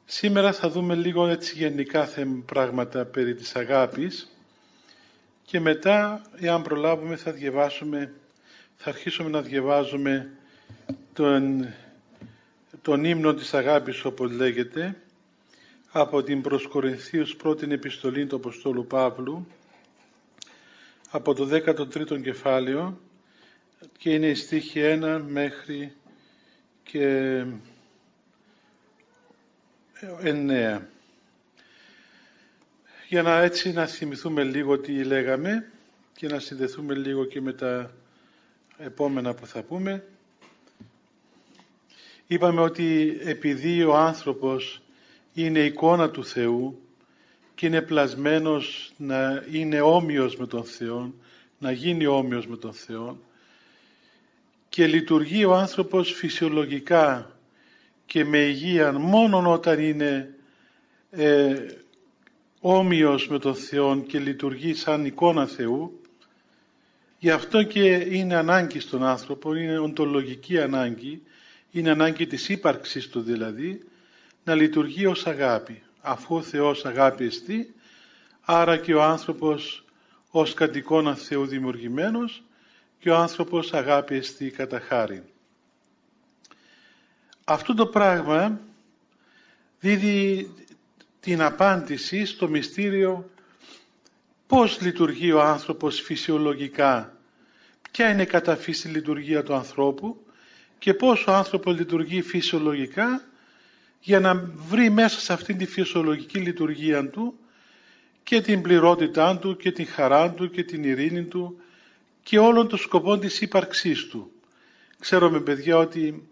Σήμερα θα δούμε λίγο έτσι γενικά πράγματα περί της αγάπης και μετά, εάν προλάβουμε, θα αρχίσουμε να διαβάζουμε τον ύμνο της αγάπης, όπως λέγεται, από την προς Κορινθίους πρώτη επιστολή του Αποστόλου Παύλου, από το 13ο κεφάλαιο, και είναι η στίχη 1 μέχρι και 9. Για να θυμηθούμε λίγο τι λέγαμε και να συνδεθούμε λίγο και με τα επόμενα που θα πούμε. Είπαμε ότι επειδή ο άνθρωπος είναι εικόνα του Θεού και είναι πλασμένος να είναι όμοιος με τον Θεό, να γίνει όμοιος με τον Θεό, και λειτουργεί ο άνθρωπος φυσιολογικά και με υγεία μόνον όταν είναι όμοιος με τον Θεό και λειτουργεί σαν εικόνα Θεού. Γι' αυτό και είναι ανάγκη στον άνθρωπο, είναι οντολογική ανάγκη, είναι ανάγκη της ύπαρξης του δηλαδή, να λειτουργεί ως αγάπη. Αφού ο Θεός αγάπη εστί, άρα και ο άνθρωπος ως κατ' εικόνα Θεού δημιουργημένος και ο άνθρωπος αγάπη εστί κατά χάριν. Αυτό το πράγμα δίδει την απάντηση στο μυστήριο πώς λειτουργεί ο άνθρωπος φυσιολογικά, ποια είναι κατά φύση λειτουργία του ανθρώπου και πώς ο άνθρωπος λειτουργεί φυσιολογικά για να βρει μέσα σε αυτήν τη φυσιολογική λειτουργία του και την πληρότητά του και την χαρά του και την ειρήνη του και όλων των σκοπών της ύπαρξής του. Ξέρουμε, παιδιά, ότι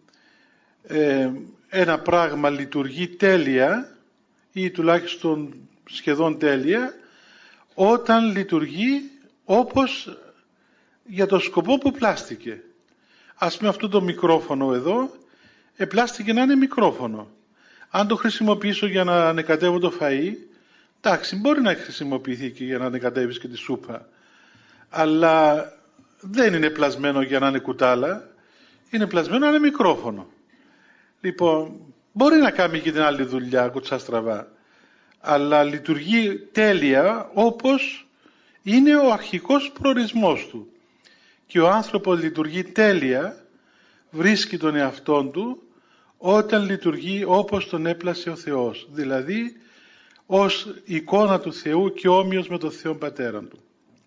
ένα πράγμα λειτουργεί τέλεια ή τουλάχιστον σχεδόν τέλεια όταν λειτουργεί όπως για το σκοπό που πλάστηκε. Ας πούμε, αυτό το μικρόφωνο εδώ πλάστηκε να είναι μικρόφωνο. Αν το χρησιμοποιήσω για να ανεκατεύω το φαΐ, εντάξει, μπορεί να χρησιμοποιηθεί και για να ανεκατεύεις και τη σούπα, αλλά δεν είναι πλασμένο για να είναι κουτάλα, είναι πλασμένο να είναι μικρόφωνο. Λοιπόν, μπορεί να κάνει και την άλλη δουλειά κουτσά στραβά, αλλά λειτουργεί τέλεια όπως είναι ο αρχικός προορισμός του. Και ο άνθρωπος λειτουργεί τέλεια, βρίσκει τον εαυτόν του όταν λειτουργεί όπως τον έπλασε ο Θεός, δηλαδή ως εικόνα του Θεού και όμοιος με τον Θεό Πατέρα του.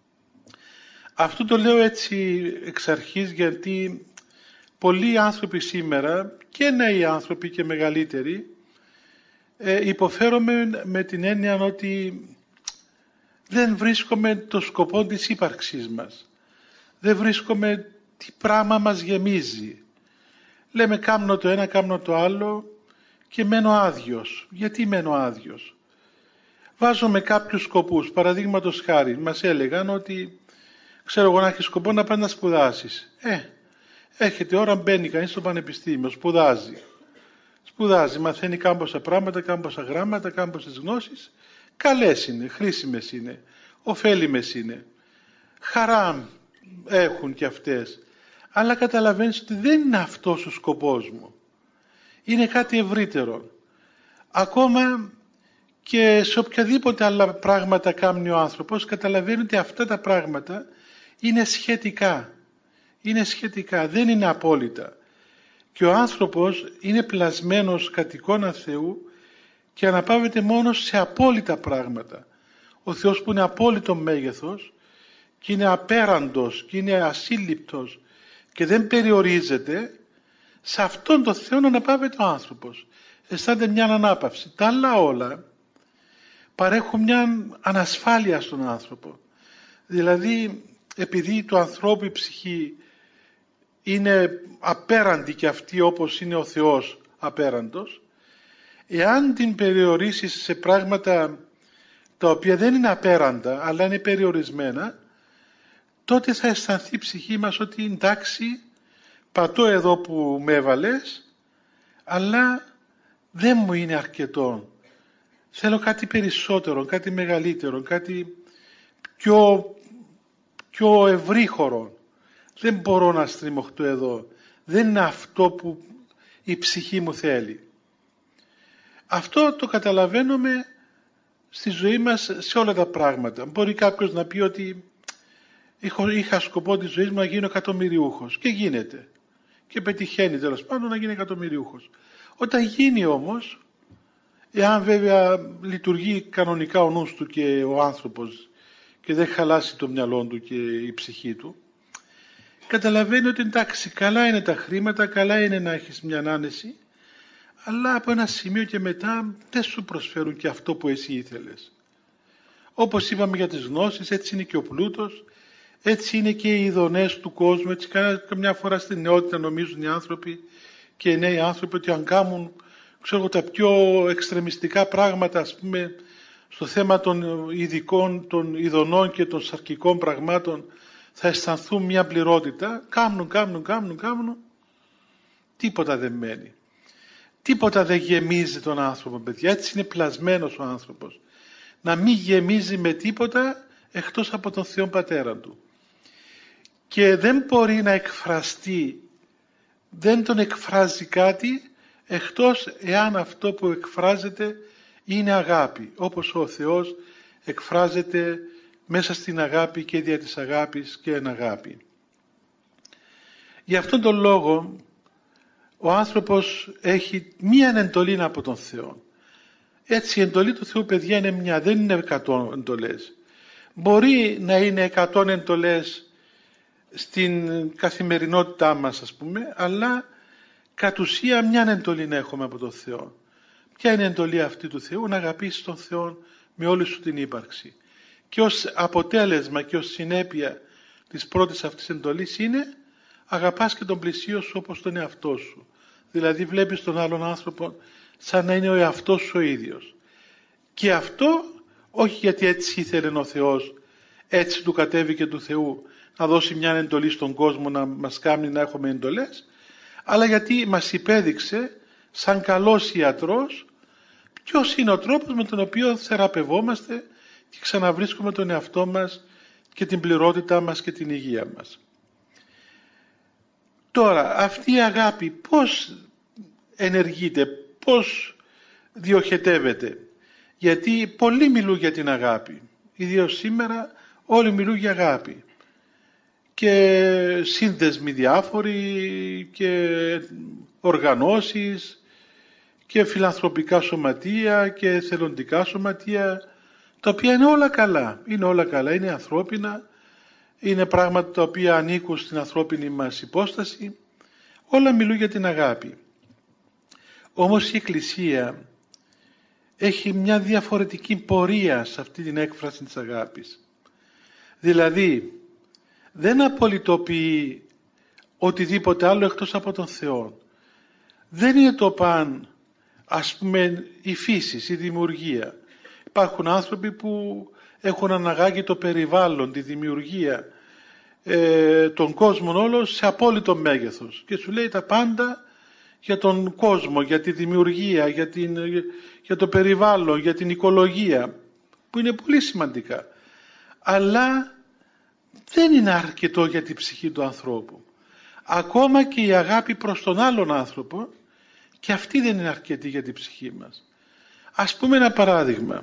Αυτό το λέω έτσι εξ αρχής γιατί πολλοί άνθρωποι σήμερα, και νέοι άνθρωποι και μεγαλύτεροι, υποφέρομαι με την έννοια ότι δεν βρίσκουμε το σκοπό της ύπαρξής μας. Δεν βρίσκουμε τι πράγμα μας γεμίζει. Λέμε κάμνω το ένα, κάμνω το άλλο και μένω άδειος. Γιατί μένω άδειος? Βάζουμε κάποιους σκοπούς. Παραδείγματος χάρη, μας έλεγαν ότι ξέρω εγώ να έχει σκοπό να πας να σπουδάσεις. Έρχεται ώρα, μπαίνει κανείς στο πανεπιστήμιο, σπουδάζει, μαθαίνει κάμποσα πράγματα, κάμποσα γράμματα, κάμποσες γνώσεις. Καλές είναι, χρήσιμες είναι, ωφέλιμες είναι. Χαρά έχουν και αυτές. Αλλά καταλαβαίνεις ότι δεν είναι αυτός ο σκοπός μου. Είναι κάτι ευρύτερο. Ακόμα και σε οποιαδήποτε άλλα πράγματα κάνει ο άνθρωπος, καταλαβαίνει ότι αυτά τα πράγματα είναι σχετικά. Είναι σχετικά, δεν είναι απόλυτα. Και ο άνθρωπος είναι πλασμένος κατ' εικόνα Θεού και αναπαύεται μόνο σε απόλυτα πράγματα. Ο Θεός που είναι απόλυτο μέγεθος και είναι απέραντος και είναι ασύλληπτος και δεν περιορίζεται, σε αυτόν τον Θεό αναπαύεται ο άνθρωπος. Αισθάνεται μια ανάπαυση. Τα άλλα όλα παρέχουν μια ανασφάλεια στον άνθρωπο. Δηλαδή, επειδή του ανθρώπου η ψυχή είναι απέραντη και αυτή όπως είναι ο Θεός απέραντος, εάν την περιορίσεις σε πράγματα τα οποία δεν είναι απέραντα αλλά είναι περιορισμένα, τότε θα αισθανθεί η ψυχή μας ότι εντάξει, πατώ εδώ που με έβαλες, αλλά δεν μου είναι αρκετό. Θέλω κάτι περισσότερο, κάτι μεγαλύτερο, κάτι πιο ευρύχωρο. Δεν μπορώ να στριμωχτώ εδώ. Δεν είναι αυτό που η ψυχή μου θέλει. Αυτό το καταλαβαίνουμε στη ζωή μας σε όλα τα πράγματα. Μπορεί κάποιος να πει ότι είχα σκοπό τη ζωή μου να γίνω εκατομμυριούχος και γίνεται. Και πετυχαίνει τέλος πάντων να γίνει εκατομμυριούχος. Όταν γίνει όμως, εάν βέβαια λειτουργεί κανονικά ο νους του και ο άνθρωπος και δεν χαλάσει το μυαλό του και η ψυχή του, καταλαβαίνει ότι εντάξει, καλά είναι τα χρήματα, καλά είναι να έχεις μια άνεση, αλλά από ένα σημείο και μετά δεν σου προσφέρουν και αυτό που εσύ ήθελες. Όπως είπαμε για τις γνώσεις, έτσι είναι και ο πλούτος, έτσι είναι και οι ειδονές του κόσμου. Έτσι καμιά φορά στην νεότητα νομίζουν οι άνθρωποι και οι νέοι άνθρωποι ότι αν κάνουν τα πιο εξτρεμιστικά πράγματα, ας πούμε, στο θέμα των ειδικών, των ειδονών και των σαρκικών πραγμάτων, θα αισθανθούν μια πληρότητα. Κάμνουν. Τίποτα δεν μένει. Τίποτα δεν γεμίζει τον άνθρωπο, παιδιά. Έτσι είναι πλασμένος ο άνθρωπος. Να μην γεμίζει με τίποτα εκτός από τον Θεό Πατέρα του. Και δεν μπορεί να εκφραστεί, δεν τον εκφράζει κάτι εκτός εάν αυτό που εκφράζεται είναι αγάπη. Όπως ο Θεός εκφράζεται μέσα στην αγάπη και δια της αγάπης και εν αγάπη. Γι' αυτόν τον λόγο ο άνθρωπος έχει μία εντολή από τον Θεό. Έτσι η εντολή του Θεού, παιδιά, είναι μια, δεν είναι 100 εντολές. Μπορεί να είναι 100 εντολές στην καθημερινότητά μας, ας πούμε, αλλά κατ' ουσία μια εντολή να έχουμε από τον Θεό. Ποια είναι η εντολή αυτή του Θεού? Να αγαπήσεις τον Θεό με όλη σου την ύπαρξη. Και ως αποτέλεσμα και ως συνέπεια της πρώτης αυτής εντολής είναι αγαπάς και τον πλησίο σου όπως τον εαυτό σου. Δηλαδή βλέπεις τον άλλον άνθρωπο σαν να είναι ο εαυτός σου ο ίδιος. Και αυτό όχι γιατί έτσι ήθελε ο Θεός, έτσι του κατέβηκε του Θεού να δώσει μια εντολή στον κόσμο να μας κάνει να έχουμε εντολές, αλλά γιατί μας υπέδειξε σαν καλός ιατρός ποιος είναι ο τρόπος με τον οποίο θεραπευόμαστε και ξαναβρίσκουμε τον εαυτό μας και την πληρότητά μας και την υγεία μας. Τώρα, αυτή η αγάπη πώς ενεργείται, πώς διοχετεύεται? Γιατί πολλοί μιλούν για την αγάπη. Ιδίως σήμερα όλοι μιλούν για αγάπη. Και σύνδεσμοι διάφοροι και οργανώσεις και φιλανθρωπικά σωματεία και εθελοντικά σωματεία, τα οποία είναι όλα καλά. Είναι όλα καλά, είναι ανθρώπινα, είναι πράγματα τα οποία ανήκουν στην ανθρώπινη μας υπόσταση. Όλα μιλούν για την αγάπη. Όμως η Εκκλησία έχει μια διαφορετική πορεία σε αυτή την έκφραση της αγάπης. Δηλαδή, δεν απολυτοποιεί οτιδήποτε άλλο εκτός από τον Θεό. Δεν είναι το παν, ας πούμε, η φύση, η δημιουργία. Υπάρχουν άνθρωποι που έχουν αναγάγει το περιβάλλον, τη δημιουργία, τον κόσμο όλο σε απόλυτο μέγεθος και σου λέει τα πάντα για τον κόσμο, για τη δημιουργία, για το περιβάλλον, για την οικολογία, που είναι πολύ σημαντικά. Αλλά δεν είναι αρκετό για την ψυχή του ανθρώπου. Ακόμα και η αγάπη προς τον άλλον άνθρωπο, και αυτή δεν είναι αρκετή για την ψυχή μας. Ας πούμε ένα παράδειγμα.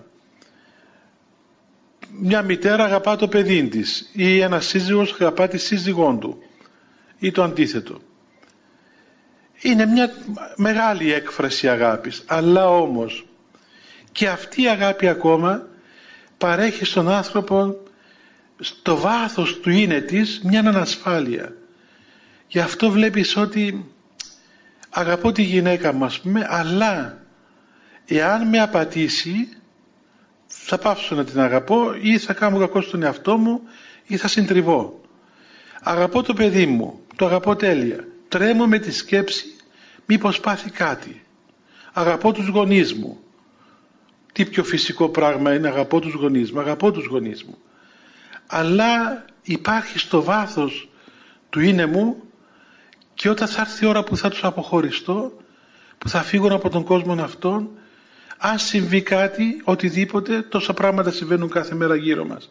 Μια μητέρα αγαπά το παιδί της ή ένας σύζυγος αγαπά τη σύζυγόν του ή το αντίθετο. Είναι μια μεγάλη έκφραση αγάπης, αλλά όμως και αυτή η αγάπη ακόμα παρέχει στον άνθρωπο στο βάθος του είναι της μια ανασφάλεια. Γι' αυτό βλέπεις ότι αγαπώ τη γυναίκα μου, ας πούμε, αλλά εάν με απατήσει θα πάψω να την αγαπώ ή θα κάνω κακό στον εαυτό μου ή θα συντριβώ. Αγαπώ το παιδί μου, το αγαπώ τέλεια. Τρέμω με τη σκέψη μήπως πάθει κάτι. Αγαπώ τους γονείς μου. Τι πιο φυσικό πράγμα είναι αγαπώ τους γονείς μου. Αγαπώ τους γονείς μου. Αλλά υπάρχει στο βάθος του είναι μου και όταν θα έρθει η ώρα που θα τους αποχωριστώ, που θα φύγουν από τον κόσμο αυτόν, αν συμβεί κάτι, οτιδήποτε, τόσα πράγματα συμβαίνουν κάθε μέρα γύρω μας.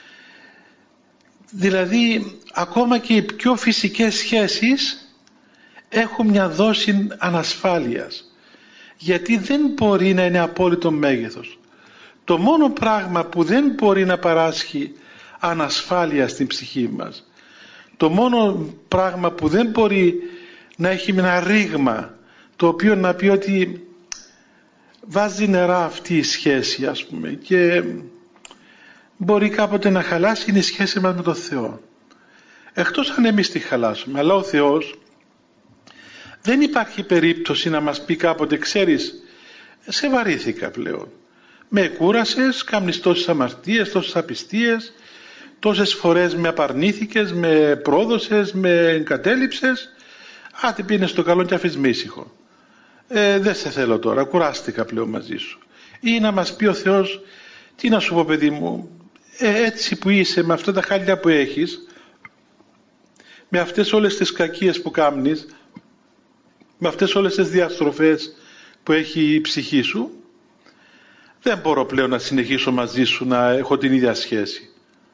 Δηλαδή, ακόμα και οι πιο φυσικές σχέσεις έχουν μια δόση ανασφάλειας. γιατί δεν μπορεί να είναι απόλυτο μέγεθος. Το μόνο πράγμα που δεν μπορεί να παράσχει ανασφάλεια στην ψυχή μας, το μόνο πράγμα που δεν μπορεί να έχει ένα ρήγμα το οποίο να πει ότι βάζει νερά αυτή η σχέση, ας πούμε, και μπορεί κάποτε να χαλάσει, είναι η σχέση μας με τον Θεό. Εκτός αν εμείς τη χαλάσουμε, αλλά ο Θεός δεν υπάρχει περίπτωση να μας πει κάποτε, ξέρεις, σε βαρύθηκα πλέον, με κούρασες, κάνεις τόσες αμαρτίες, τόσες απιστίες, τόσες φορές με απαρνήθηκες, με πρόδωσες, με εγκατέλειψες, άτε πήγαινε στο καλό και αφήσεις με ήσυχο. Δεν σε θέλω τώρα, κουράστηκα πλέον μαζί σου. Ή να μας πει ο Θεός, τι να σου πω παιδί μου, έτσι που είσαι, με αυτά τα χάλια που έχεις, με αυτές όλες τις κακίες που κάνεις, με αυτές όλες τις διαστροφές που έχει η ψυχή σου, δεν μπορώ πλέον να συνεχίσω μαζί σου να έχω την ίδια σχέση.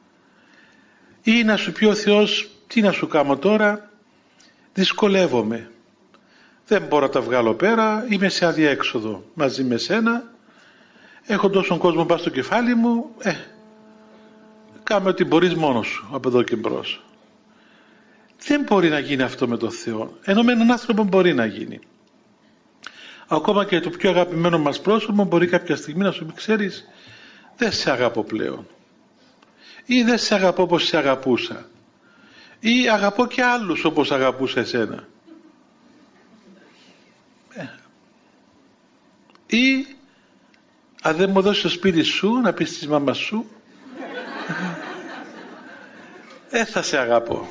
Ή να σου πει ο Θεός, τι να σου κάνω τώρα, δυσκολεύομαι, δεν μπορώ να τα βγάλω πέρα, είμαι σε αδιέξοδο μαζί με σένα, έχω τόσον κόσμο πάνω στο κεφάλι μου, κάμε ό,τι μπορείς μόνος σου από εδώ και μπρος. Δεν μπορεί να γίνει αυτό με τον Θεό, ενώ με έναν άνθρωπο μπορεί να γίνει. Ακόμα και το πιο αγαπημένο μας πρόσωπο μπορεί κάποια στιγμή να σου πει, ξέρεις, δεν σε αγαπώ πλέον, ή δεν σε αγαπώ όπως σε αγαπούσα, ή αγαπώ και άλλους όπως αγαπούσα εσένα, ή αν δεν μου δώσεις το σπίτι σου να πεις της μάμας σου, θα σε αγαπώ.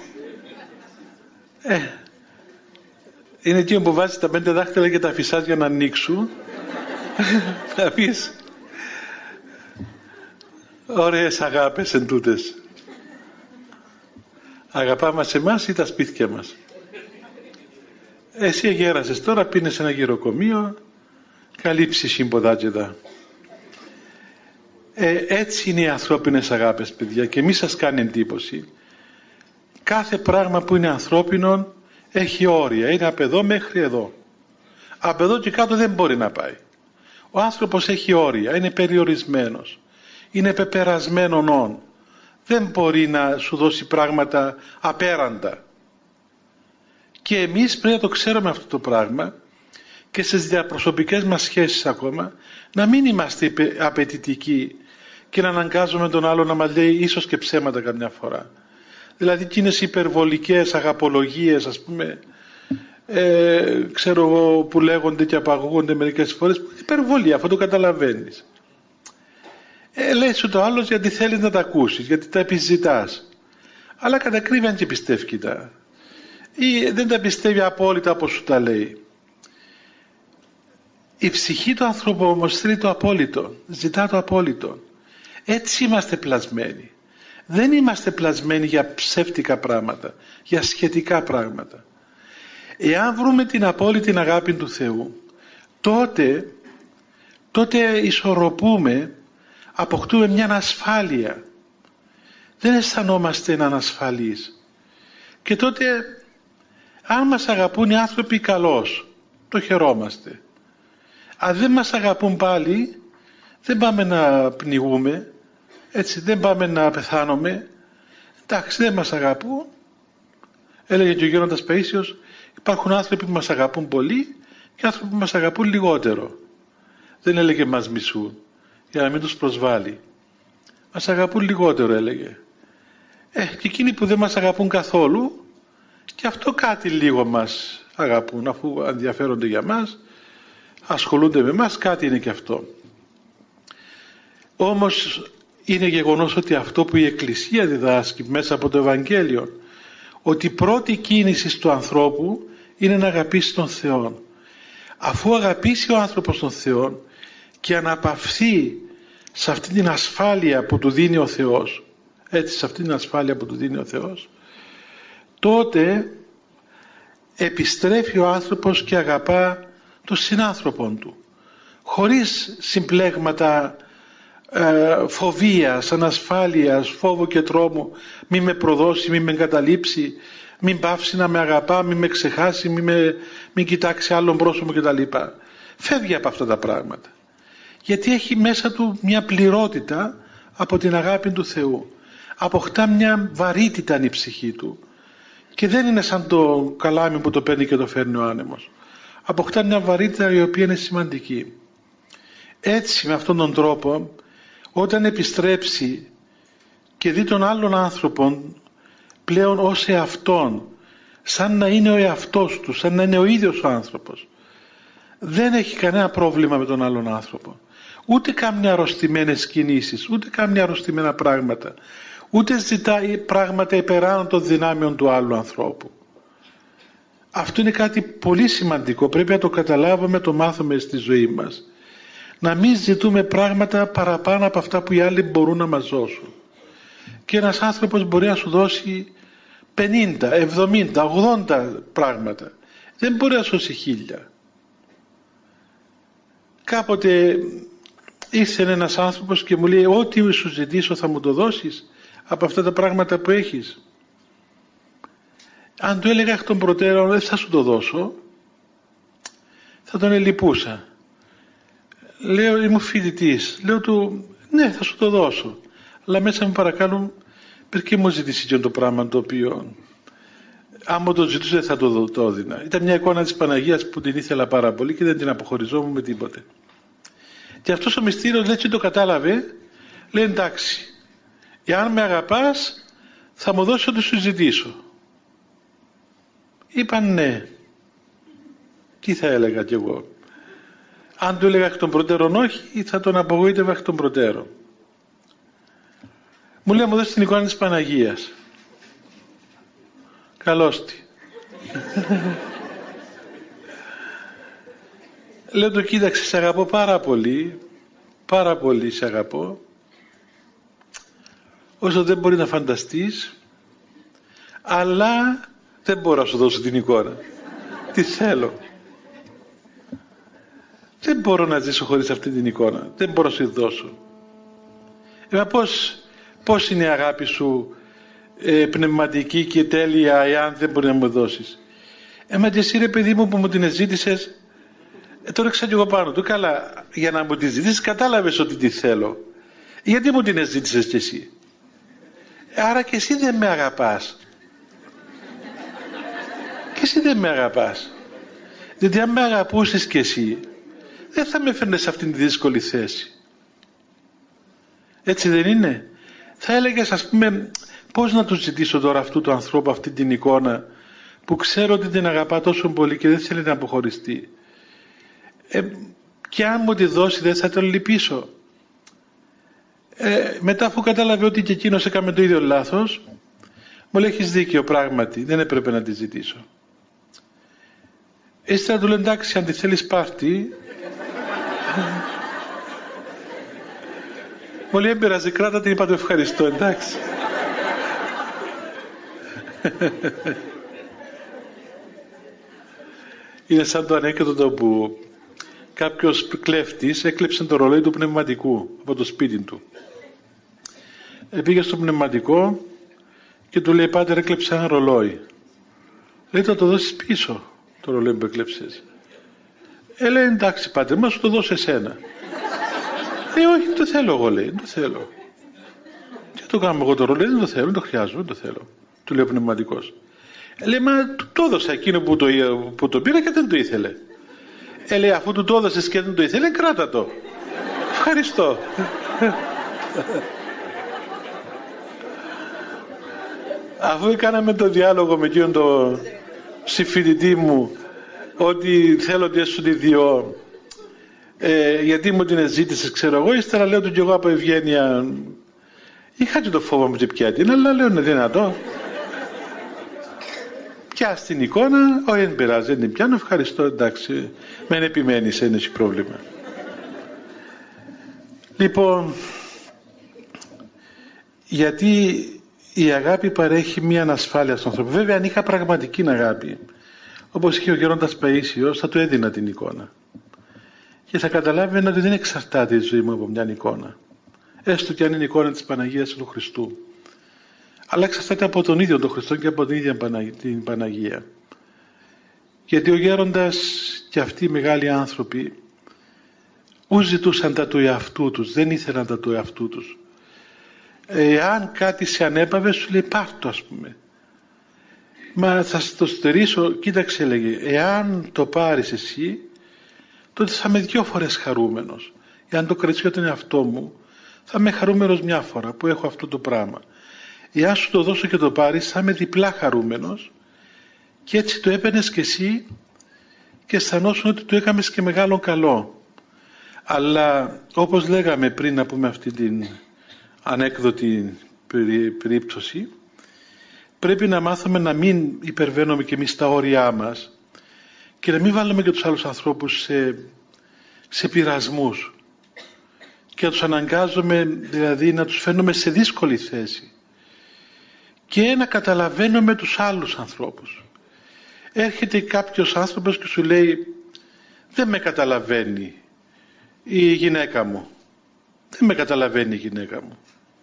Είναι εκείνο που βάζεις τα 5 δάχτυλα και τα φυσάς για να ανοίξουν. Να πεις, ωραίες αγάπες εν τούτες. Αγαπάμε σε εμάς ή τα σπίτια μας. Εσύ γέρασες τώρα, πίνες σε ένα γεροκομείο, καλή ψυχή ποδάτζεδα. Έτσι είναι οι ανθρώπινες αγάπες, παιδιά, και μη σας κάνει εντύπωση. Κάθε πράγμα που είναι ανθρώπινο έχει όρια, είναι από εδώ μέχρι εδώ. Από εδώ και κάτω δεν μπορεί να πάει. Ο άνθρωπος έχει όρια, είναι περιορισμένος, είναι πεπερασμένον όν. Δεν μπορεί να σου δώσει πράγματα απέραντα. Και εμείς πρέπει να το ξέρουμε αυτό το πράγμα και στις διαπροσωπικές μας σχέσεις ακόμα, να μην είμαστε απαιτητικοί και να αναγκάζουμε τον άλλο να μας λέει ίσως και ψέματα καμιά φορά. Δηλαδή εκείνες υπερβολικές αγαπολογίες, ας πούμε, ξέρω εγώ, που λέγονται και απαγωγούνται μερικές φορές, υπερβολή, αυτό το καταλαβαίνεις. Λέει σου το άλλος γιατί θέλεις να τα ακούσεις, γιατί τα επιζητάς, αλλά κατά ακρίβεια αν και πιστεύει τα, ή δεν τα πιστεύει απόλυτα όπως σου τα λέει. Η ψυχή του ανθρώπου όμως θέλει το απόλυτο, ζητά το απόλυτο. Έτσι είμαστε πλασμένοι. Δεν είμαστε πλασμένοι για ψεύτικα πράγματα, για σχετικά πράγματα. Εάν βρούμε την απόλυτη αγάπη του Θεού, τότε ισορροπούμε, αποκτούμε μια ασφάλεια. Δεν αισθανόμαστε ανασφαλείς. Και τότε, αν μας αγαπούν οι άνθρωποι καλώς, το χαιρόμαστε. Αν δεν μας αγαπούν πάλι, δεν πάμε να πνιγούμε, έτσι, δεν πάμε να πεθάνουμε. Εντάξει, δεν μας αγαπούν. Έλεγε και ο Γέροντας Παΐσιος, υπάρχουν άνθρωποι που μας αγαπούν πολύ και άνθρωποι που μας αγαπούν λιγότερο. Δεν έλεγε μας μισούν, για να μην τους προσβάλλει. Μας αγαπούν λιγότερο, έλεγε. Και εκείνοι που δεν μας αγαπούν καθόλου, και αυτό κάτι λίγο μας αγαπούν, αφού ενδιαφέρονται για μας, ασχολούνται με μας, κάτι είναι και αυτό. Όμως είναι γεγονός ότι αυτό που η Εκκλησία διδάσκει μέσα από το Ευαγγέλιο, ότι η πρώτη κίνηση του ανθρώπου είναι να αγαπήσει τον Θεό. Αφού αγαπήσει ο άνθρωπος τον Θεό και αναπαυθεί σε αυτή την ασφάλεια που του δίνει ο Θεός, έτσι, σε αυτή την ασφάλεια που του δίνει ο Θεός, τότε επιστρέφει ο άνθρωπος και αγαπά τον συνάνθρωπον του, χωρίς συμπλέγματα φοβίας, ανασφάλειας, φόβου και τρόμου, μη με προδώσει, μη με εγκαταλείψει, μην πάυσει να με αγαπά, μη με ξεχάσει, μην κοιτάξει άλλον πρόσωπο κτλ. φεύγει από αυτά τα πράγματα. Γιατί έχει μέσα του μια πληρότητα από την αγάπη του Θεού. Αποκτά μια βαρύτητα η ψυχή του. Και δεν είναι σαν το καλάμι που το παίρνει και το φέρνει ο άνεμος. Αποκτά μια βαρύτητα η οποία είναι σημαντική. Έτσι, με αυτόν τον τρόπο, όταν επιστρέψει και δει τον άλλον άνθρωπον πλέον ως εαυτόν, σαν να είναι ο εαυτός του, σαν να είναι ο ίδιος ο άνθρωπος, δεν έχει κανένα πρόβλημα με τον άλλον άνθρωπο. Ούτε κάνει αρρωστημένες κινήσεις, ούτε κάνει αρρωστημένα πράγματα, ούτε ζητάει πράγματα υπεράνω των δυνάμεων του άλλου ανθρώπου. Αυτό είναι κάτι πολύ σημαντικό, πρέπει να το καταλάβουμε, το μάθουμε στη ζωή μας. Να μην ζητούμε πράγματα παραπάνω από αυτά που οι άλλοι μπορούν να μας δώσουν. Και ένας άνθρωπος μπορεί να σου δώσει 50, 70, 80 πράγματα. Δεν μπορεί να σου δώσει 1000. Κάποτε ήρθε ένας άνθρωπος και μου λέει, ό,τι σου ζητήσω θα μου το δώσεις από αυτά τα πράγματα που έχεις. Αν του έλεγα εκ των προτέρων, δεν θα σου το δώσω, θα τον ελυπούσα. Λέω, είμαι φοιτητής. Λέω του, ναι, θα σου το δώσω. Αλλά μέσα μου παρακαλώ, perché μου ζητήσει και το πράγμα το οποίο, άμα το ζητούσε, δεν θα το έδινα. Ήταν μια εικόνα της Παναγίας που την ήθελα πάρα πολύ και δεν την αποχωριζόμουν με τίποτε. Και αυτός ο μυστήριος έτσι το κατάλαβε, λέει, εντάξει, εάν με αγαπάς, θα μου δώσεις ό,τι σου ζητήσω. Είπαν ναι. Τι θα έλεγα κι εγώ? Αν του έλεγα εκ των προτέρων όχι, θα τον απογοήτευα εκ των προτέρων. Μου λέει, μου δώσει την εικόνα της Παναγίας. Καλώς τη. Λέω του, κοίταξε, σε αγαπώ πάρα πολύ σε αγαπώ, όσο δεν μπορεί να φανταστείς, αλλά δεν μπορώ να σου δώσω την εικόνα. Τι θέλω. Δεν μπορώ να ζήσω χωρίς αυτή την εικόνα. Δεν μπορώ να σου τη δώσω. Πώς είναι η αγάπη σου πνευματική και τέλεια εάν δεν μπορεί να μου δώσεις? Μα και εσύ ρε παιδί μου που μου την ζήτησες, το ρίξα κι εγώ πάνω του. Καλά, για να μου τη ζητήσεις κατάλαβες ότι τη θέλω. Γιατί μου την ζήτησες κι εσύ? Άρα και εσύ δεν με αγαπάς. Και εσύ δεν με αγαπάς. Διότι αν με αγαπούσες κι εσύ, δεν θα με φέρνες σε αυτήν τη δύσκολη θέση. Έτσι δεν είναι? Θα έλεγες, ας πούμε, πώς να του ζητήσω τώρα αυτού του ανθρώπου αυτή την εικόνα που ξέρω ότι την αγαπά τόσο πολύ και δεν θέλει να αποχωριστεί. Και αν μου τη δώσει δεν θα τον λυπήσω. Μετά αφού κατάλαβε ότι και εκείνος έκαμε το ίδιο λάθος, μου λέει, έχεις δίκιο, πράγματι δεν έπρεπε να τη ζητήσω. Έτσι θα του λέω, εντάξει, αν τη θέλεις πάρτι. Μου λέει, έμπειραζε, κράτα την, είπα, το ευχαριστώ, εντάξει. Είναι σαν το ανέκδοτο που κάποιος κλέφτης έκλεψε το ρολόι του πνευματικού από το σπίτι του. Πήγε στο πνευματικό και του λέει, πάτερ, έκλεψε ένα ρολόι. Λέει, θα το δώσεις πίσω το ρολόι που έκλεψες. Λέει, εντάξει πάτερ, μα σου το δώσω εσένα. Όχι, δεν το θέλω εγώ, λέει, δεν το θέλω. Τι το κάνω εγώ το ρολόι? Δεν το θέλω, δεν το χρειάζομαι, δεν το θέλω. Του λέει ο πνευματικός. Λέει, μα του το έδωσα εκείνο που το πήρα και δεν το ήθελε. Λέει, αφού του το έδωσες και δεν το ήθελε, κράτα το. Ευχαριστώ. Αφού έκαναμε το διάλογο με εκείνον το συμφοιτητή μου, ότι θέλω ότι έσου τη διώ, γιατί μου την ζήτησες, ξέρω εγώ, ύστερα λέω του κι εγώ από ευγένεια, είχα και το φόβο μου και πια την, αλλά λέω είναι δυνατό. Πιάσ' την εικόνα, όχι δεν πειράζει, δεν την πιάνω, ευχαριστώ, εντάξει, μεν επιμένεις, δεν έχει πρόβλημα. Λοιπόν, γιατί η αγάπη παρέχει μια ανασφάλεια στον άνθρωπο. Βέβαια, αν είχα πραγματική αγάπη, όπως είχε ο γέροντας Παΐσιος, θα του έδινα την εικόνα. Και θα καταλάβαινα ότι δεν εξαρτάται η ζωή μου από μια εικόνα. Έστω και αν είναι η εικόνα της Παναγίας του Χριστού. Αλλά εξαρτάται από τον ίδιο τον Χριστό και από την ίδια την Παναγία. Γιατί ο γέροντας και αυτοί οι μεγάλοι άνθρωποι Ού ζητούσαν τα του εαυτού τους, δεν ήθελαν τα του εαυτού τους. Εάν κάτι σε ανέπαβε, σου λέει πάρ' το, ας πούμε. Μα θα το στερήσω, κοίταξε, έλεγε, εάν το πάρεις εσύ, τότε θα είμαι 2 φορές χαρούμενος. Εάν το κρατήσω για τον εαυτό μου, θα είμαι χαρούμενος 1 φορά που έχω αυτό το πράγμα. Εάν σου το δώσω και το πάρεις, θα είμαι διπλά χαρούμενος. Και έτσι το έπαιρνες και εσύ και αισθανόσουν ότι του έκαμες και μεγάλο καλό. Αλλά όπως λέγαμε πριν, να πούμε αυτή την ανέκδοτη περίπτωση, πρέπει να μάθουμε να μην υπερβαίνουμε και εμείς τα όρια μας και να μην βάλουμε και τους άλλους ανθρώπους σε πειρασμούς και να τους αναγκάζουμε, δηλαδή να τους φέρνουμε σε δύσκολη θέση και να καταλαβαίνουμε τους άλλους ανθρώπους. Έρχεται κάποιος άνθρωπος και σου λέει δεν με καταλαβαίνει η γυναίκα μου, δεν με καταλαβαίνει η γυναίκα μου.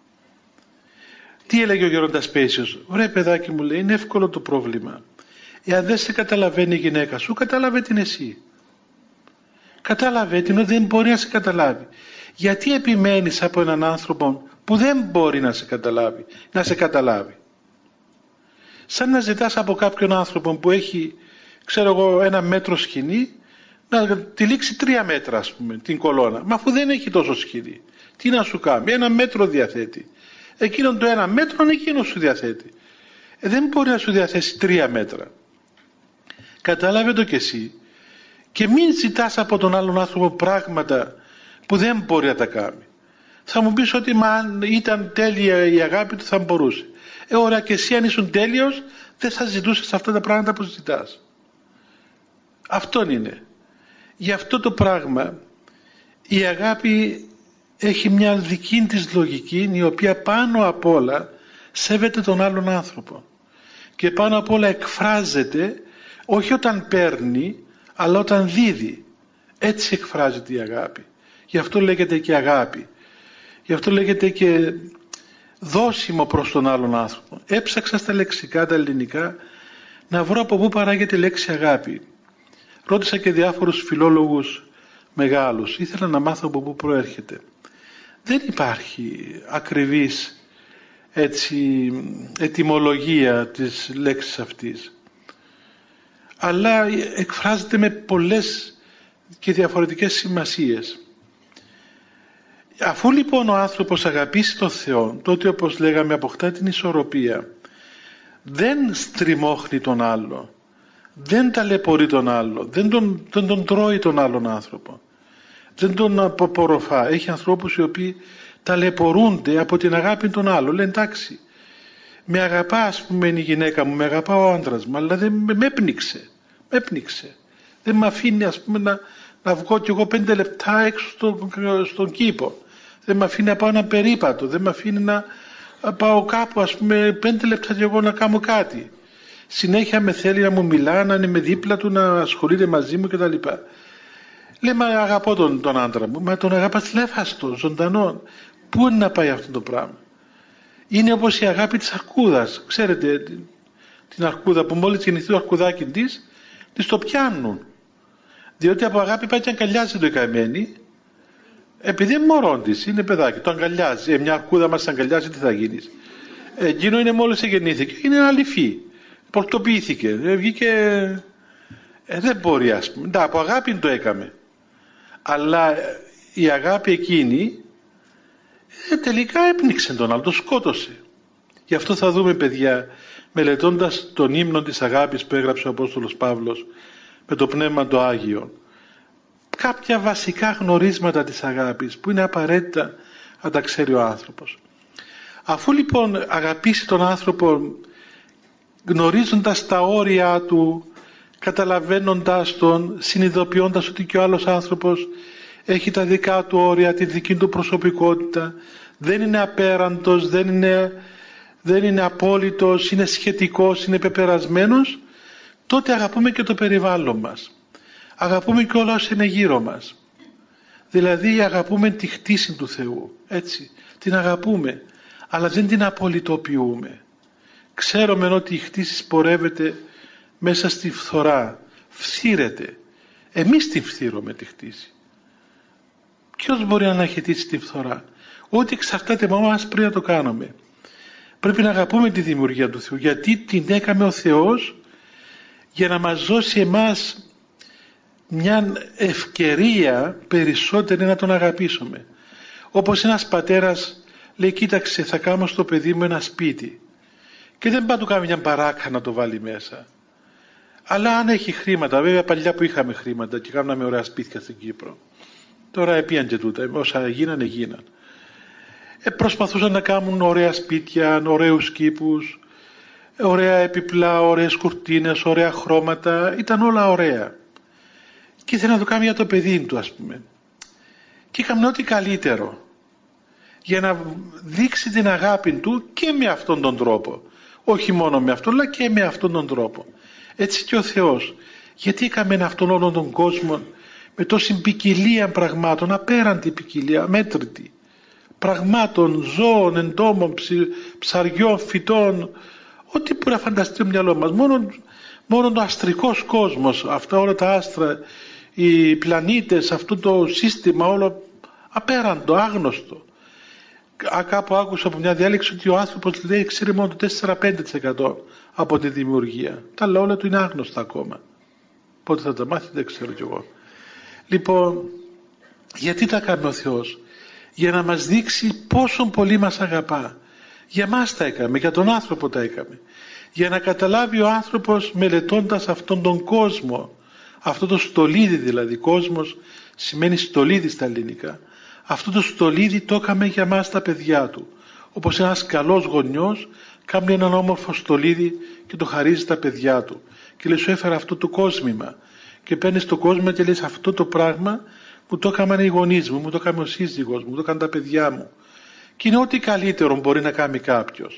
Τι έλεγε ο γέροντας Παίσιος? Ωραία παιδάκι, μου λέει, είναι εύκολο το πρόβλημα. Εάν δεν σε καταλαβαίνει η γυναίκα σου, κατάλαβε την εσύ. Κατάλαβε την ότι δεν μπορεί να σε καταλάβει. Γιατί επιμένεις από έναν άνθρωπο που δεν μπορεί να σε καταλάβει. Σαν να ζητάς από κάποιον άνθρωπο που έχει, ξέρω εγώ, 1 μέτρο σκηνή, να τυλίξει 3 μέτρα, ας πούμε, την κολόνα. Μα αφού δεν έχει τόσο σκηνή, τι να σου κάνει? 1 μέτρο διαθέτει. Εκείνον το 1 μέτρο εκείνο σου διαθέτει. Δεν μπορεί να σου διαθέσει 3 μέτρα. Κατάλαβε το κι εσύ και μην ζητάς από τον άλλον άνθρωπο πράγματα που δεν μπορεί να τα κάνει. Θα μου πεις ότι μα αν ήταν τέλεια η αγάπη του θα μπορούσε. Ωραία, και εσύ αν ήσουν τέλειος δεν θα ζητούσες αυτά τα πράγματα που ζητάς. Αυτόν είναι. Γι' αυτό το πράγμα η αγάπη έχει μια δική της λογική, η οποία πάνω απ' όλα σέβεται τον άλλον άνθρωπο και πάνω απ' όλα εκφράζεται όχι όταν παίρνει αλλά όταν δίδει. Έτσι εκφράζεται η αγάπη. Γι' αυτό λέγεται και αγάπη. Γι' αυτό λέγεται και δώσιμο προς τον άλλον άνθρωπο. Έψαξα στα λεξικά τα ελληνικά να βρω από πού παράγεται η λέξη αγάπη. Ρώτησα και διάφορους φιλόλογους μεγάλους. Ήθελα να μάθω από πού προέρχεται. Δεν υπάρχει ακριβής έτσι ετυμολογία της λέξης αυτής. Αλλά εκφράζεται με πολλές και διαφορετικές σημασίες. Αφού λοιπόν ο άνθρωπος αγαπήσει τον Θεό, τότε όπως λέγαμε αποκτά την ισορροπία. Δεν στριμώχνει τον άλλο, δεν ταλαιπωρεί τον άλλο, δεν τον τρώει τον άλλον άνθρωπο, δεν τον αποποροφά. Έχει ανθρώπους οι οποίοι ταλαιπωρούνται από την αγάπη των άλλων. Λένε εντάξει, με αγαπά ας πούμε η γυναίκα μου, με αγαπά ο άντρας μου, αλλά δεν με έπνιξε. Δεν με αφήνει ας πούμε να βγω κι εγώ 5 λεπτά έξω στον κήπο. Δεν με αφήνει να πάω ένα περίπατο, δεν με αφήνει να πάω κάπου ας πούμε 5 λεπτά κι εγώ να κάνω κάτι. Συνέχεια με θέλει να μου μιλά, να είναι με δίπλα του, να ασχολείται μαζί μου κτλ. Λέμε αγαπώ τον άντρα μου, μα τον αγαπάς λέφαστο, ζωντανό. Πού είναι να πάει αυτό το πράγμα? Είναι όπως η αγάπη της αρκούδας. Ξέρετε την αρκούδα που μόλις γεννηθεί το αρκουδάκι της το πιάνουν. Διότι από αγάπη πάει και αγκαλιάζει το καημένη. Επειδή είναι μωρό της, είναι παιδάκι, το αγκαλιάζει. Μια αρκούδα μας αγκαλιάζει, τι θα γίνεις? Εκείνο είναι μόλις γεννήθηκε, είναι ένα αληφή. Πορτοποιήθηκε, βγήκε. Δεν μπορεί ας πούμε. Από αγάπη το έκαμε. Αλλά η αγάπη εκείνη τελικά έπνιξε τον άλλο, το σκότωσε. Γι' αυτό θα δούμε παιδιά, μελετώντας τον ύμνο της αγάπης που έγραψε ο Απόστολος Παύλος με το Πνεύμα το Άγιο, κάποια βασικά γνωρίσματα της αγάπης που είναι απαραίτητα να τα ξέρει ο άνθρωπος. Αφού λοιπόν αγαπήσει τον άνθρωπο γνωρίζοντας τα όρια του, καταλαβαίνοντας τον, συνειδητοποιώντας ότι και ο άλλος άνθρωπος έχει τα δικά του όρια, τη δική του προσωπικότητα, δεν είναι απέραντος, δεν είναι απόλυτος, είναι σχετικός, είναι πεπερασμένος, τότε αγαπούμε και το περιβάλλον μας. Αγαπούμε και όλα όσα είναι γύρω μας. Δηλαδή αγαπούμε τη χτίση του Θεού, έτσι, την αγαπούμε, αλλά δεν την απολυτοποιούμε. Ξέρουμε ότι η χτίση πορεύεται μέσα στη φθορά, φθήρεται. Εμείς την φθήρουμε τη χτίση. Ποιος μπορεί να αναχαιτήσει τη φθορά? Ό,τι εξαρτάται από εμάς πρέπει να το κάνουμε. Πρέπει να αγαπούμε τη δημιουργία του Θεού, γιατί την έκαμε ο Θεός για να μας δώσει εμάς μια ευκαιρία περισσότερη να τον αγαπήσουμε. Όπως ένας πατέρας λέει, κοίταξε, θα κάνω στο παιδί μου ένα σπίτι, και δεν πάει να του κάνει μια μπαράκα να το βάλει μέσα. Αλλά αν έχει χρήματα, βέβαια παλιά που είχαμε χρήματα και κάναμε ωραία σπίτια στην Κύπρο, τώρα επίαν και τούτα, όσα γίναν. Προσπαθούσαν να κάνουν ωραία σπίτια, ωραίους κήπους, ωραία επιπλά, ωραίες κουρτίνες, ωραία χρώματα, ήταν όλα ωραία. Και ήθελε να το κάνει για το παιδί του, ας πούμε. Και έκαμε ό,τι καλύτερο για να δείξει την αγάπη του και με αυτόν τον τρόπο. Όχι μόνο με αυτόν, αλλά και με αυτόν τον τρόπο. Έτσι και ο Θεός. Γιατί έκαμε αυτόν όλον τον κόσμο με τόση ποικιλία πραγμάτων, απέραντη ποικιλία, αμέτρητη. Πραγμάτων, ζώων, εντόμων, ψαριών, φυτών, ό,τι μπορεί να φανταστεί το μυαλό μας. Μόνο το αστρικός κόσμος, αυτά όλα τα άστρα, οι πλανήτες, αυτό το σύστημα όλο απέραντο, άγνωστο. Κάπου άκουσα από μια διάλεξη ότι ο άνθρωπος λέει ξέρει μόνο το 4-5% από τη δημιουργία. Τα άλλα όλα του είναι άγνωστα ακόμα. Πότε θα τα μάθει δεν ξέρω κι εγώ. Λοιπόν, γιατί τα κάνει ο Θεός? Για να μας δείξει πόσο πολύ μας αγαπά. Για μας τα έκαμε, για τον άνθρωπο τα έκαμε. Για να καταλάβει ο άνθρωπος, μελετώντας αυτόν τον κόσμο, αυτό το στολίδι δηλαδή, κόσμος σημαίνει στολίδι στα ελληνικά, αυτό το στολίδι το έκαμε για μας τα παιδιά του. Όπως ένας καλός γονιός κάνει έναν όμορφο στολίδι και το χαρίζει στα παιδιά του και λέει, σου έφερα αυτό το κόσμημα, και παίρνεις το κόσμο και λες, αυτό το πράγμα μου το έκαναν οι γονείς μου, μου το έκανε ο σύζυγός μου, μου το έκαναν τα παιδιά μου. Και είναι ό,τι καλύτερο μπορεί να κάνει κάποιος.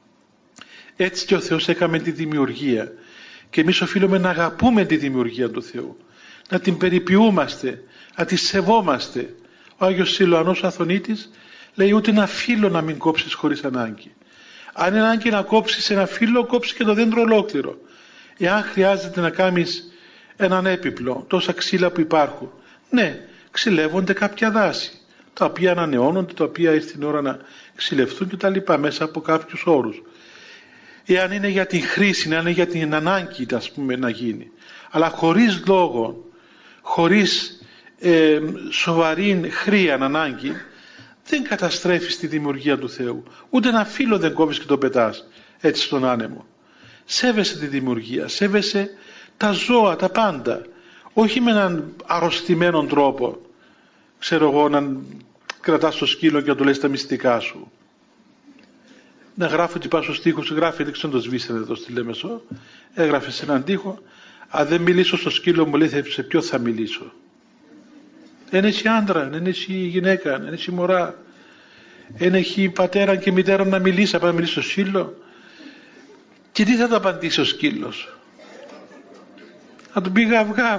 Έτσι και ο Θεός έκαμε τη δημιουργία, και εμείς οφείλουμε να αγαπούμε τη δημιουργία του Θεού, να την περιποιούμαστε, να τη σεβόμαστε. Ο Άγιος Σιλωανός Αθωνίτης λέει, ούτε ένα φύλλο να μην κόψεις χωρίς ανάγκη. Αν είναι ανάγκη να κόψεις ένα φύλλο, κόψεις και το δέντρο ολόκληρο. Εάν χρειάζεται να κάνεις έναν έπιπλο, τόσα ξύλα που υπάρχουν, ναι, ξυλεύονται κάποια δάση, τα οποία ανανεώνονται, τα οποία ήρθε την ώρα να ξυλευτούν και τα λοιπά, μέσα από κάποιους όρους. Εάν είναι για την χρήση, αν είναι για την ανάγκη, ας πούμε, να γίνει. Αλλά χωρίς λόγο, χωρίς σοβαρή χρία ανάγκη, δεν καταστρέφεις τη δημιουργία του Θεού. Ούτε ένα φύλλο δεν κόβεις και το πετάς έτσι στον άνεμο. Σέβεσαι τη δημιουργία, σέβεσαι τα ζώα, τα πάντα. Όχι με έναν αρρωστημένο τρόπο, ξέρω εγώ, να κρατάς το σκύλο και να του λες τα μυστικά σου. Να γράφω τι πάω στο στίχο, γράφει, δεν ξέρω το σβήσετε εδώ στη Λέμεσο, έγραφε σε έναν τοίχο, αν δεν μιλήσω στο σκύλο μου, λέει, σε ποιο θα μιλήσω? Δεν έχει άντρα, δεν έχει γυναίκα, δεν έχει μωρά, δεν έχει πατέρα και μητέρα να μιλήσει, να μιλήσει στο σκύλο. Και τι θα το απαντήσει ο σκύλος? Θα του πει γαβγάβ.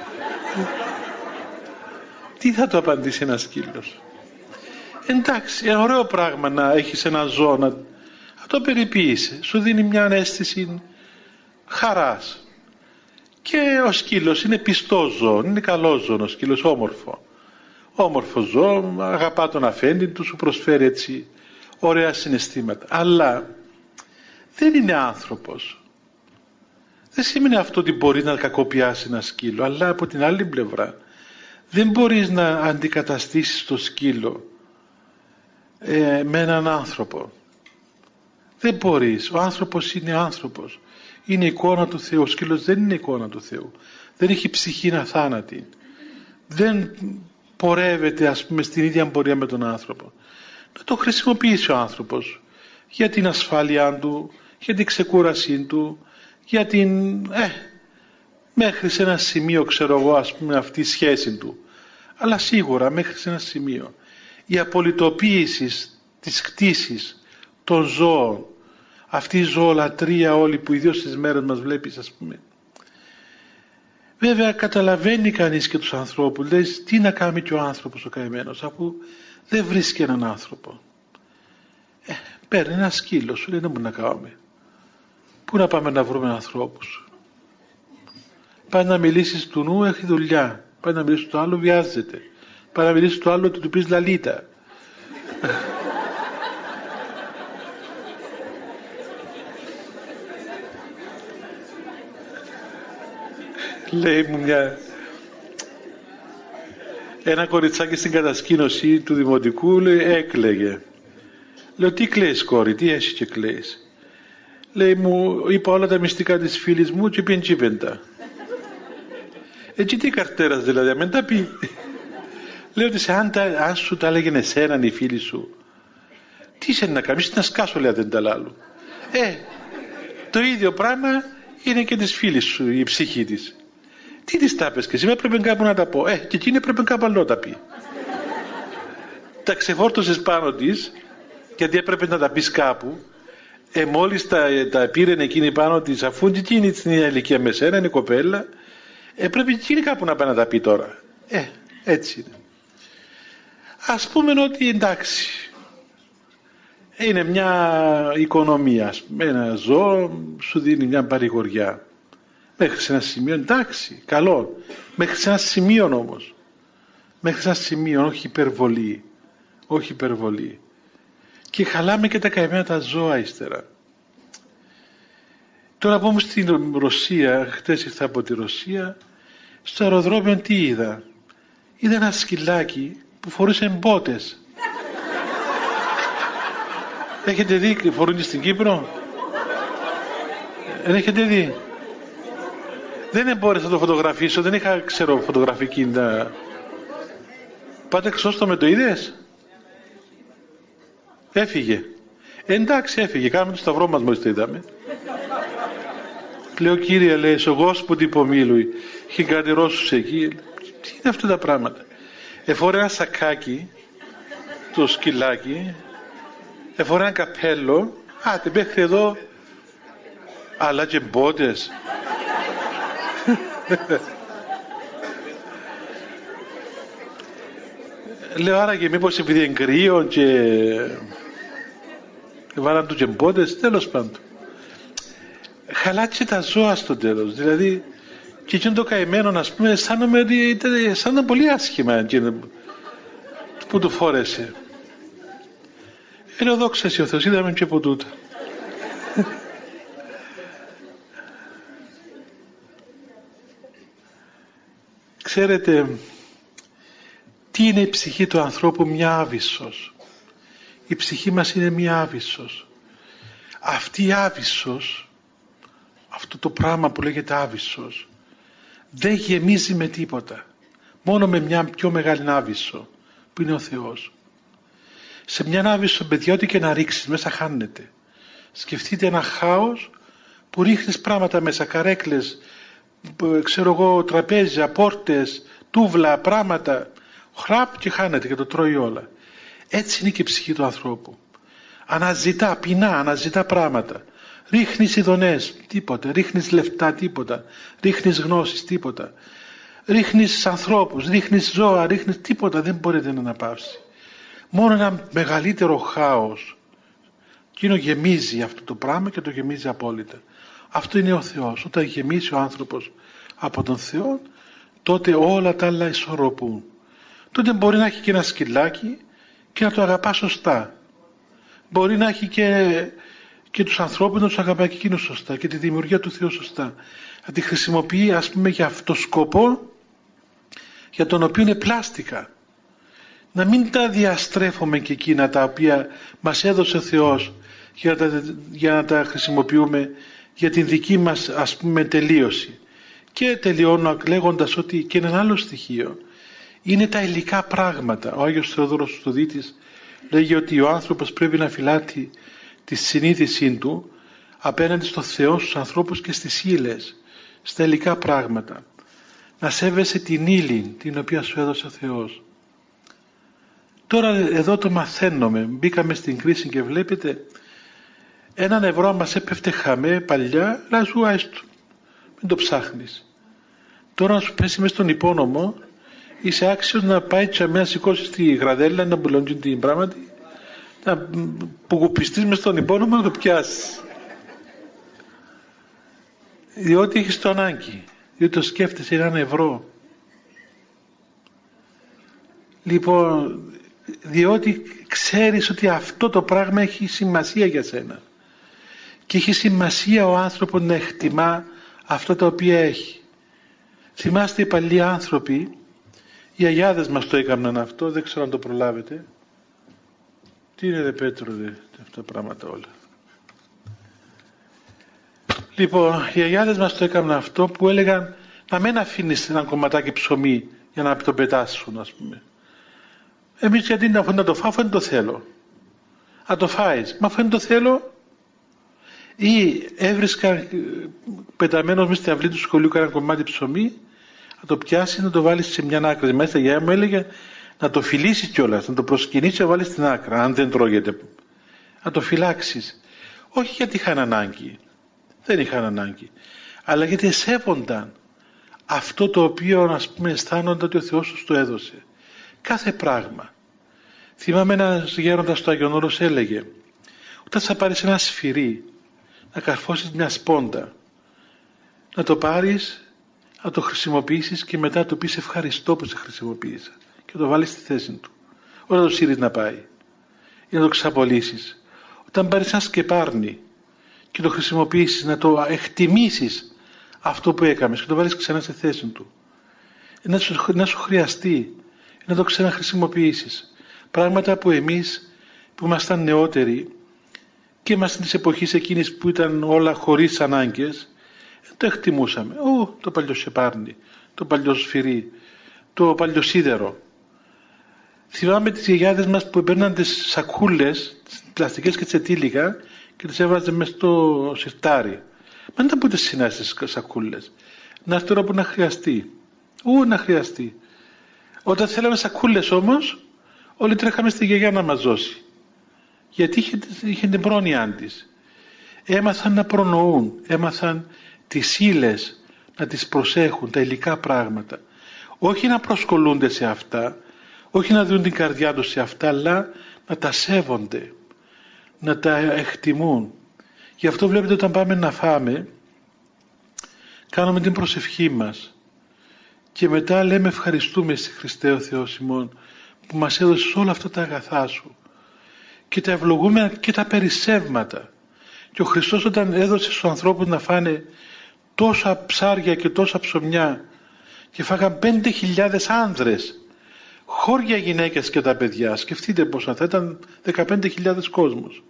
Τι θα το απαντήσει ένας σκύλος? Εντάξει, ωραίο πράγμα να έχεις ένα ζώο, να το περιποίησε, σου δίνει μια αίσθηση χαράς. Και ο σκύλος είναι πιστό ζώο, είναι καλό ζώο ο σκύλος, όμορφο ζώο, αγαπά τον αφέντη του, σου προσφέρει έτσι ωραία συναισθήματα. Αλλά δεν είναι άνθρωπος. Δεν σημαίνει αυτό ότι μπορεί να κακοποιάσει ένα σκύλο, αλλά από την άλλη πλευρά δεν μπορείς να αντικαταστήσεις το σκύλο με έναν άνθρωπο. Δεν μπορείς. Ο άνθρωπος είναι άνθρωπος. Είναι εικόνα του Θεού. Ο σκύλος δεν είναι εικόνα του Θεού. Δεν έχει ψυχή αθάνατη. Δεν πορεύεται, ας πούμε, στην ίδια πορεία με τον άνθρωπο. Να το χρησιμοποιήσει ο άνθρωπος για την ασφάλειά του, για την ξεκούρασή του, για την μέχρι σε ένα σημείο, ξέρω εγώ, ας πούμε, αυτή η σχέση του. Αλλά σίγουρα μέχρι σε ένα σημείο. Η απολυτοποίηση της κτήσης των ζώων, αυτή η ζωολατρία όλη που ιδίως στις μέρες μας βλέπεις, ας πούμε. Βέβαια καταλαβαίνει κανείς και τους ανθρώπους, λέει, τι να κάνει και ο άνθρωπος ο καημένος, αφού δεν βρίσκει έναν άνθρωπο. Παίρνει ένα σκύλο, σου λέει, δεν μπορούμε να κάνουμε. Πού να πάμε να βρούμε ανθρώπους? Πάει να μιλήσεις του νου, έχει δουλειά. Πάει να μιλήσεις του άλλου, βιάζεται. παραμιλήσεις το άλλο, του πεις Λαλίτα. Λέει μου ένα κοριτσάκι στην κατασκήνωση του δημοτικού, λέει, έκλαιγε. Λέω, τι κλαις κόρη, τι έχεις και κλαις? Λέει, μου είπα όλα τα μυστικά της φίλης μου και πήγαινε τσίπεντα. Έτσι τι καρτέρας δηλαδή, αμέν τα πει. Λέω ότι αν σου τα έλεγε εσέναν η φίλη σου, τι είσαι να κάνεις, να σκάσω λέει δεν τα λάλλου. Το ίδιο πράγμα είναι και της φίλης σου η ψυχή της. Τι της τα πες και εσύ, έπρεπε κάπου να τα πω. Και εκείνη έπρεπε κάπου αλλού να τα πει. Τα ξεφόρτωσες πάνω της, γιατί έπρεπε να τα πεις κάπου. Μόλις τα πήρε εκείνη πάνω της, αφού εκείνη στην ηλικία με σένα, είναι κοπέλα, πρέπει εκείνη κάπου να πάει να τα πει τώρα. Έτσι είναι. Ας πούμε ότι εντάξει, είναι μια οικονομία, ένα ζώο σου δίνει μια παρηγοριά. Μέχρι σε ένα σημείο, εντάξει, καλό. Μέχρι σε ένα σημείο όμως. Μέχρι σε ένα σημείο, όχι υπερβολή. Όχι υπερβολή. Και χαλάμε και τα καημένα τα ζώα ύστερα. Τώρα που όμως στην Ρωσία, χτες ήρθα από τη Ρωσία, στο αεροδρόμιο τι είδα? Είδα ένα σκυλάκι που φορούσε μπότες. Έχετε δει, φορούν και στην Κύπρο? Δεν έχετε δει? Δεν μπόρεσα να το φωτογραφίσω, δεν είχα, ξέρω, φωτογραφική να... Πάτε Χρυσόστομε, το είδες? Έφυγε. Εντάξει, έφυγε, κάναμε το σταυρό μας μόλις το είδαμε. Λέω, κύριε, λέει, σογός που τυπομίλουι, είχε κάτι Ρώσους εκεί. Τι είναι αυτά τα πράγματα? Εφόρε ένα σακάκι, το σκυλάκι, εφόρε ένα καπέλο, μέχρι εδώ, αλλά και μπότες. Λέω, άρα και μήπως επειδή είναι κρύο και βάλαν του τζεμπότες, τέλος πάντων. Χαλάτσε τα ζώα στο τέλος, δηλαδή και εκείνο το καημένο, ας πούμε, αισθάνομαι ότι ήταν πολύ άσχημα εκείνο που του φόρεσε. Λέω, δόξα εσύ ο Θεός, είδαμε και από τούτα. Ξέρετε, τι είναι η ψυχή του ανθρώπου? Μια άβυσσος. Η ψυχή μας είναι μια άβυσσος. Αυτή η άβυσσος, αυτό το πράγμα που λέγεται άβυσσος, δεν γεμίζει με τίποτα. Μόνο με μια πιο μεγάλη άβυσσο, που είναι ο Θεός. Σε μια άβυσσο, παιδιά, ό,τι και να ρίξεις μέσα χάνεται. Σκεφτείτε ένα χάος που ρίχνεις πράγματα μέσα, καρέκλες, ξέρω εγώ, τραπέζια, πόρτες, τούβλα, πράγματα, χραπ και χάνεται και το τρώει όλα. Έτσι είναι και η ψυχή του ανθρώπου. Αναζητά, πεινά, αναζητά πράγματα. Ρίχνεις ειδονές, τίποτα. Ρίχνεις λεφτά, τίποτα. Ρίχνεις γνώσεις, τίποτα. Ρίχνεις ανθρώπους, ρίχνεις ζώα, ρίχνεις τίποτα. Δεν μπορείτε να αναπαύσει. Μόνο ένα μεγαλύτερο χάος. Εκείνο γεμίζει αυτό το πράγμα και το γεμίζει απόλυτα. Αυτό είναι ο Θεός. Όταν γεμίσει ο άνθρωπος από τον Θεό, τότε όλα τα άλλα ισορροπούν. Τότε μπορεί να έχει και ένα σκυλάκι και να το αγαπά σωστά. Μπορεί να έχει και τους ανθρώπους να τους αγαπάει και εκείνους σωστά και τη δημιουργία του Θεού σωστά. Να τη χρησιμοποιεί, ας πούμε, για αυτό το σκοπό για τον οποίο είναι πλάστικα. Να μην τα διαστρέφουμε και εκείνα τα οποία μας έδωσε ο Θεός για να τα χρησιμοποιούμε για την δική μας, ας πούμε, τελείωση. Και τελειώνω λέγοντας ότι και ένα άλλο στοιχείο είναι τα υλικά πράγματα. Ο Άγιος Θεοδόρος Στοδίτης λέγει ότι ο άνθρωπος πρέπει να φυλάτει τη συνείδησή του απέναντι στο Θεό, στους ανθρώπους και στις ύλες, στα υλικά πράγματα. Να σέβεσαι την ύλη την οποία σου έδωσε ο Θεός. Τώρα εδώ το μαθαίνουμε. Μπήκαμε στην κρίση και βλέπετε, έναν ευρώ μας έπεφτε χαμέ παλιά, να σου άιστο. Μην το ψάχνεις. Τώρα να σου πέσει μες στον υπόνομο, είσαι άξιος να πάει τσαμέ να σηκώσεις τη γραδέλα, να μπουλώνει την πράγματι, να που κουπιστείς μες στον υπόνομο να το πιάσεις. Διότι έχεις το ανάγκη, διότι το σκέφτεσαι, είναι ένα ευρώ. Λοιπόν, διότι ξέρεις ότι αυτό το πράγμα έχει σημασία για σένα. Και έχει σημασία ο άνθρωπος να εκτιμά αυτό το οποίο έχει. Θυμάστε οι παλιοί άνθρωποι, οι αγιάδες μας το έκαναν αυτό, δεν ξέρω αν το προλάβετε. Τι είναι ρε Πέτρο, αυτά τα πράγματα όλα. Λοιπόν, οι αγιάδες μας το έκαναν αυτό που έλεγαν να μην αφήνεις ένα κομματάκι ψωμί για να το πετάσουν, ας πούμε. Εμείς γιατί να το φάω, αφού δεν το θέλω. Αν το φάεις, μα αφού δεν το θέλω. Ή έβρισκα πεταμένο μέσα στην αυλή του σχολείου κανένα κομμάτι ψωμί, να το πιάσει, να το βάλεις σε μια άκρη. Μάλιστα η γιαγιά μου έλεγε να το φιλήσεις κιόλας, να το προσκυνήσεις και να βάλεις στην άκρα, αν δεν τρώγεται. Να το φυλάξεις. Όχι γιατί είχαν ανάγκη. Δεν είχαν ανάγκη. Αλλά γιατί σέβονταν αυτό το οποίο, ας πούμε, αισθάνονταν ότι ο Θεός τους το έδωσε. Κάθε πράγμα. Θυμάμαι ένας γέροντας στο Άγιον Όρος έλεγε, όταν θα πάρεις ένα σφυρί, να καρφώσεις μια σπόντα, να το πάρεις, να το χρησιμοποιήσεις και μετά να το πεις ευχαριστώ που σε χρησιμοποίησα και το βάλεις στη θέση του. Όταν το σύρεις να πάει ή να το ξαπολύσεις. Όταν πάρεις ένα σκεπάρνι και το χρησιμοποιήσεις, να το εκτιμήσεις αυτό που έκαμες και το βάλεις ξανά στη θέση του. Να σου χρειαστεί, να το ξαναχρησιμοποιήσεις. Πράγματα που εμείς που ήμασταν νεότεροι και ήμασταν της εποχής εκείνης που ήταν όλα χωρίς ανάγκες, το εκτιμούσαμε. Το παλιό σεπάρνι, το παλιό σφυρί, το παλιό σίδερο. Θυμάμαι τις γιαγιάδες μας που παίρναν τις σακούλες, τις πλαστικές και τις ετήλικα και τις έβαζαν μες στο σιρτάρι. Μα δεν ήταν που τις συνάσεις τις σακούλες. Να έρθει τώρα που να χρειαστεί. Να χρειαστεί. Όταν θέλαμε σακούλες όμως, όλοι τρέχαμε στη γιαγιά να μας δώσει. Γιατί είχε την πρόνοιά της. Έμαθαν να προνοούν, έμαθαν τις ύλες να τις προσέχουν, τα υλικά πράγματα. Όχι να προσκολούνται σε αυτά, όχι να δουν την καρδιά τους σε αυτά, αλλά να τα σέβονται, να τα εκτιμούν. Γι' αυτό βλέπετε όταν πάμε να φάμε, κάνουμε την προσευχή μας και μετά λέμε ευχαριστούμε στη Χριστέ ο Θεός ημών που μας έδωσε όλα αυτά τα αγαθά σου και τα ευλογούμε και τα περισσεύματα. Και ο Χριστός όταν έδωσε στους ανθρώπους να φάνε τόσα ψάρια και τόσα ψωμιά και φάγαν 5.000 άνδρες, χώρια γυναίκες και τα παιδιά, σκεφτείτε πόσα θα ήταν 15.000 κόσμος.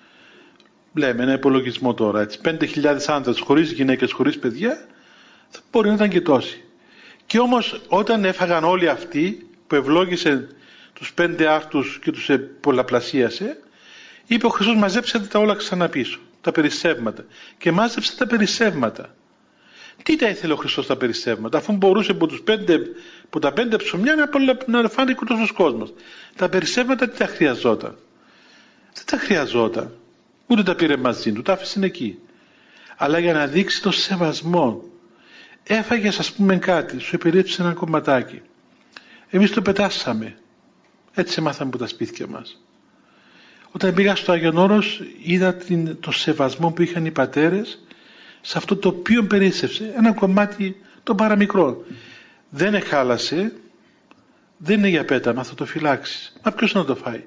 Λέμε ένα υπολογισμό τώρα, έτσι, 5.000 άνδρες χωρίς γυναίκες, χωρίς παιδιά, μπορεί να ήταν και τόσοι. Και όμως όταν έφαγαν όλοι αυτοί που ευλόγησε τους 5 άρτους και τους πολλαπλασίασε, είπε ο Χριστός μαζέψτε τα όλα ξανά πίσω, τα περισσεύματα. Και μάζεψε τα περισσεύματα. Τι τα ήθελε ο Χριστός τα περισσεύματα, αφού μπορούσε από τα 5 ψωμιά να φάνε τόσος κόσμος. Τα περισσεύματα τι τα χρειαζόταν. Δεν τα χρειαζόταν. Ούτε τα πήρε μαζί του, τα άφησε εκεί. Αλλά για να δείξει το σεβασμό, έφαγες ας πούμε κάτι, σου επηρέασε ένα κομματάκι. Εμείς το πετάσαμε. Έτσι μάθαμε από τα σπίτια μας. Όταν πήγα στο Άγιον Όρος, είδα το σεβασμό που είχαν οι πατέρες σε αυτό το οποίο περίσσευσε. Ένα κομμάτι το παραμικρό. Δεν εχάλασε, δεν είναι για πέταμα, θα το φυλάξεις. Μα ποιος να το φάει.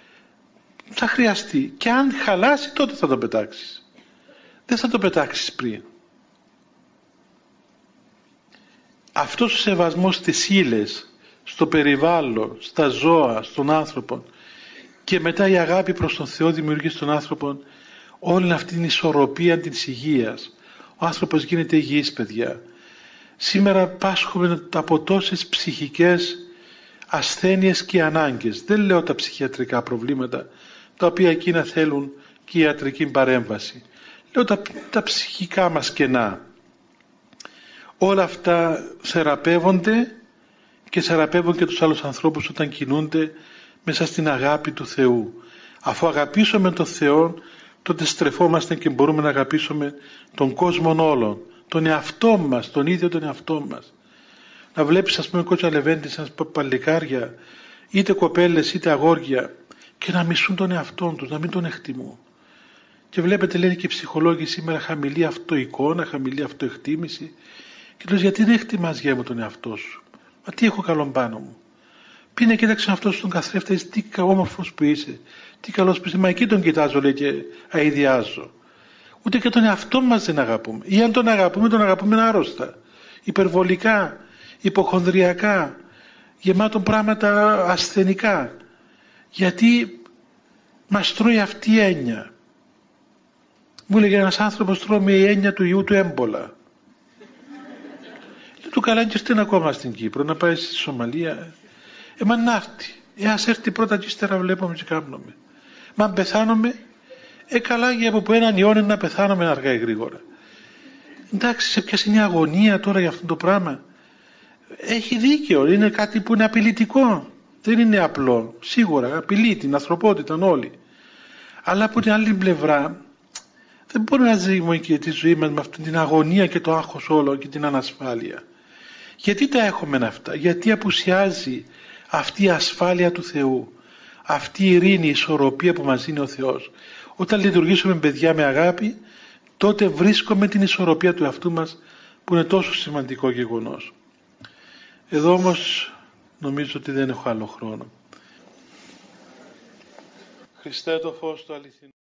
Θα χρειαστεί. Και αν χαλάσει τότε θα το πετάξεις. Δεν θα το πετάξεις πριν. Αυτός ο σεβασμός στις ύλες, στο περιβάλλον, στα ζώα, στον άνθρωπο και μετά η αγάπη προς τον Θεό δημιουργεί στον άνθρωπο όλη αυτή την ισορροπία της υγείας. Ο άνθρωπος γίνεται υγιής, παιδιά. Σήμερα πάσχουμε από τόσες ψυχικές ασθένειες και ανάγκες. Δεν λέω τα ψυχιατρικά προβλήματα, τα οποία εκείνα θέλουν και η ιατρική παρέμβαση. Λέω τα ψυχικά μας κενά. Όλα αυτά θεραπεύονται και θεραπεύουν και τους άλλους ανθρώπους όταν κινούνται μέσα στην αγάπη του Θεού. Αφού αγαπήσουμε τον Θεό, τότε στρεφόμαστε και μπορούμε να αγαπήσουμε τον κόσμο όλων, τον εαυτό μας, τον ίδιο τον εαυτό μας. Να βλέπεις ας πούμε κότσια λεβέντη σαν παλικάρια, είτε κοπέλες είτε αγόρια, και να μισούν τον εαυτό τους, να μην τον εκτιμούν. Και βλέπετε λένε και οι ψυχολόγοι σήμερα χαμηλή αυτοεικόνα, χαμηλή αυτοεκτίμηση. Και λες γιατί δεν εκτιμάς γεια μου τον εαυτό σου. Μα τι έχω καλό πάνω μου. Πήγαινε κοίταξε αυτός τον καθρέφτη, τι όμορφος που είσαι, τι καλός που είσαι. Μα εκεί τον κοιτάζω, λέει, και αηδιάζω. Ούτε και τον εαυτό μας δεν αγαπούμε. Ή αν τον αγαπούμε άρρωστα, υπερβολικά, υποχονδριακά, γεμάτον πράγματα ασθενικά. Γιατί μας τρώει αυτή η έννοια. Μου έλεγε ένας άνθρωπος, τρώμε η έννοια του ιού του έμπολα. Του καλά και ήρθε ακόμα στην Κύπρο, να πάει στη Σομαλία. Μα να έρθει. Ας έρθει πρώτα και ύστερα βλέπουμε και κάνουμε. Μα αν πεθάνομαι, καλά, για από έναν ιό να πεθάνομαι αργά ή γρήγορα. Εντάξει, σε ποια είναι η αγωνία τώρα για αυτό το πράγμα. Έχει δίκαιο, είναι κάτι που είναι απειλητικό. Δεν είναι απλό. Σίγουρα απειλεί την ανθρωπότητα όλοι. Αλλά από την άλλη πλευρά δεν μπορούμε να ζούμε και τη ζωή μας με αυτή την αγωνία και το άγχος όλο και την ανασφάλεια. Γιατί τα έχουμε αυτά? Γιατί απουσιάζει αυτή η ασφάλεια του Θεού, αυτή η ειρήνη, η ισορροπία που μας δίνει ο Θεός. Όταν λειτουργήσουμε παιδιά με αγάπη, τότε βρίσκουμε την ισορροπία του εαυτού μας, που είναι τόσο σημαντικό γεγονός. Εδώ όμως νομίζω ότι δεν έχω άλλο χρόνο. Χριστέ, το φως του αληθινού.